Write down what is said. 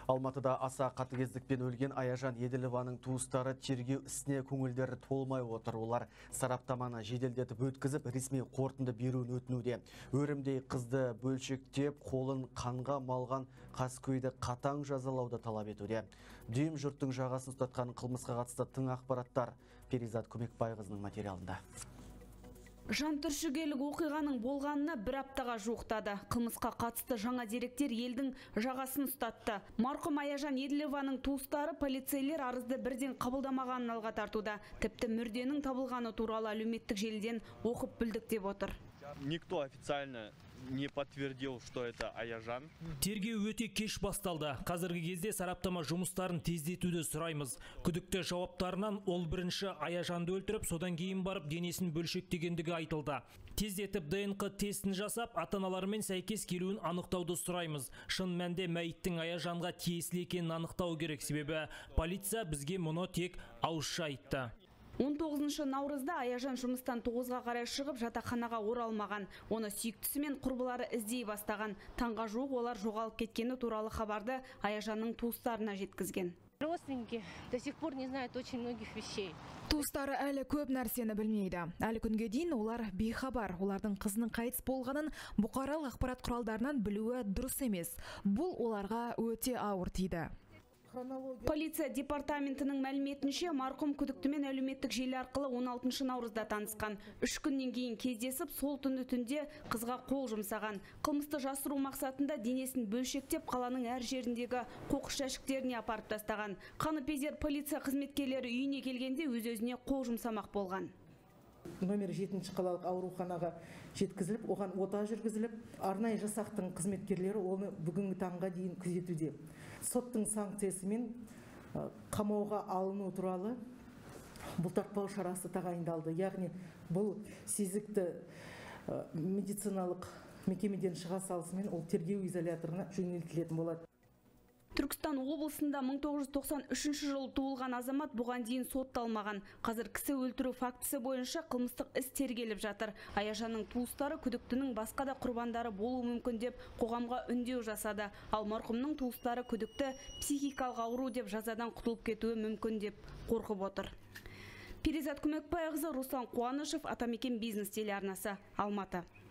Алматыда аса қатыгездікпен өлген Аяжан Еділованың туыстары тергеу ісіне көңілдері толмай отыр. Олар сараптаманы жеделдетіп өткізіп, ресми қорытынды беруін өтінуде. Өрімдей қызды бөлшектеп, қолын қанға малған қаскөйді қатаң жазалауды талап етуде. Дүйім жұрттың жағасын ұстатқан қылмысқа қатысты тың ақпараттар Перизат Көмекбайқызының материалында. Жантүршігерлік оқиғаның болғанына бір аптаға жуықтады. Қылмысқа қатысты жаңа деректер елдің жағасын ұстатты. Марқұм Аяжан Еділованың туыстары полицейлер арызды бірден қабылдамағанын алға тартуда. Тіпті мүрденің табылғаны туралы әлеуметтік желіден оқып білдік деп отыр. Никто официально не подтвердил, что это Аяжан. Тергеу өте кеш басталды. Қазіргі кезде сараптама жұмыстарын тездетуді сұраймыз. Күдікті жауаптарынан ол бірінші Аяжанды өлтіріп, содан кейін барып денесін бөлшектегендігі айтылды. Тездетіп ДНК тестін жасап, ата-аналарымен сәйкес келуін анықтауды сұраймыз. Шын мәнде мәйіттің Аяжанға тиесілі екенін анықтау керек, себебі полиция бізге мұны тек ауызша айтты. 19 наурызда Аяжан жұмыстан 9-ға қарай шығып, жатақханаға оралмаған. Оны сүйіктісі мен құрбылары іздей бастаған. Таңға жуық олар жоғалып кеткені туралы хабарды Аяжанның туыстарына жеткізген. Родственники до сих пор не знают очень многих вещей. Туыстары әлі көп нәрсені білмейді. Әлі күнге дейін олар бейхабар. Олардың қызының қайтыс болғанын бұқаралық ақпарат құралдарынан білуі дұрыс емес. Бұл оларға өте ауыр тиді. Полиция департаментінің мәліметінше, марқұм күдіктімен әлеуметтік желі арқылы 16 наурызда танысқан. 3 күннен кейін кездесіп, сол түнде қызға қол жұмсаған. Қылмысты жасыру мақсатында денесін бөлшектеп, қаланың әр жеріндегі қоқыс жәшіктеріне апарып тастаған. Қаныпезер полиция қызметкерлері үйіне келгенде өз-өзіне қол жұмсамақ болған. Номер 7 қалалық ауруханаға жеткізіліп, оған ота жүргізіліп, арнайы жасақтың қызметкерлері оны бүгінгі таңға дейін күзетуде. Соттың санкциясымен қамауға алыну туралы бұлтартпау шарасы тағайындалды. Яғни бұл сезікті медициналық мекемеден шыға салысымен ол тергеу изоляторына жөнелтілетін болады. Түркістан облысында 1993 жылы туылған азамат бұған дейін сотталмаған. Қазір кісі өлтіру фактісі бойынша қылмыстық іс тергеліп жатыр. Аяжанның туыстары күдіктінің басқа да құрбандары болуы мүмкін деп қоғамға үндеу жасады. Ал марқұмның туыстары күдікті психикалық ауру деп жазадан құтылып кетуі мүмкін деп қорқып отыр. Перизат Көмекбайқызы, Руслан Қуанышев, Атамекен бизнес телеарнасы, Алматы.